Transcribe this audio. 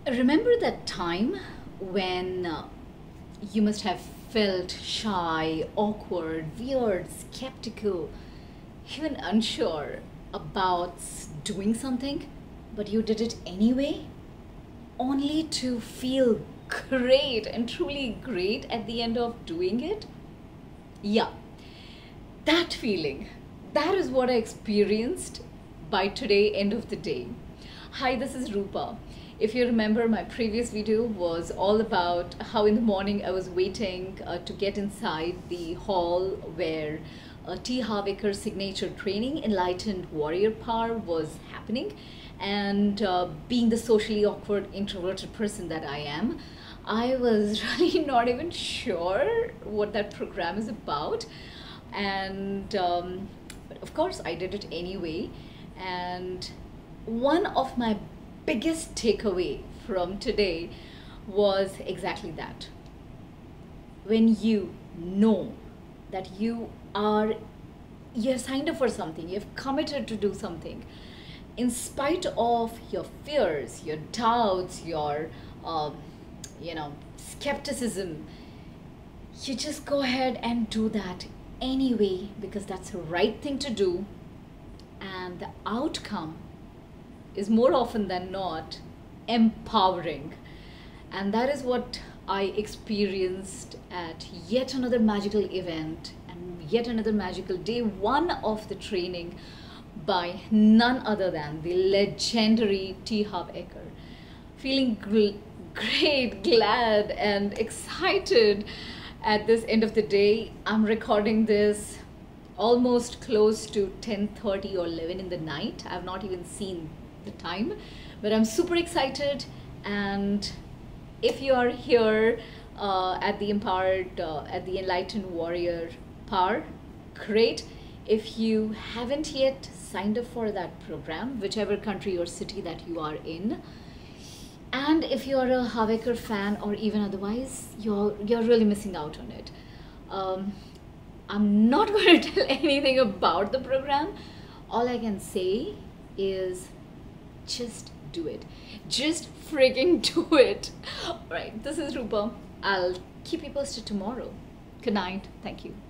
Remember that time when you must have felt shy, awkward, weird, skeptical, even unsure about doing something, but you did it anyway, only to feel great and truly great at the end of doing it? Yeah, that feeling, that is what I experienced by today, end of the day. Hi, this is Rupa. If you remember, my previous video was all about how in the morning I was waiting to get inside the hall where Harv Eker's signature training, Enlightened Warrior Power, was happening. And being the socially awkward, introverted person that I am, I was really not even sure what that program is about. And but of course, I did it anyway. And one of my biggest takeaway from today was exactly that. When you know that you have signed up for something, you've committed to do something, in spite of your fears, your doubts, your skepticism, you just go ahead and do that anyway because that's the right thing to do, and the outcome is more often than not empowering. And that is what I experienced at yet another magical event and yet another magical day one of the training by none other than the legendary Harv Eker. Feeling great, glad and excited at this end of the day. I'm recording this almost close to 10:30 or 11 in the night. I've not even seen the time, but I'm super excited. And if you are here at the Enlightened Warrior Power, great. If you haven't yet signed up for that program, whichever country or city that you are in, and if you're a Harv Eker fan or even otherwise, you're really missing out on it. I'm not going to tell anything about the program. All I can say is just do it. Just freaking do it. All right, this is Rupa. I'll keep you posted tomorrow. Good night. Thank you.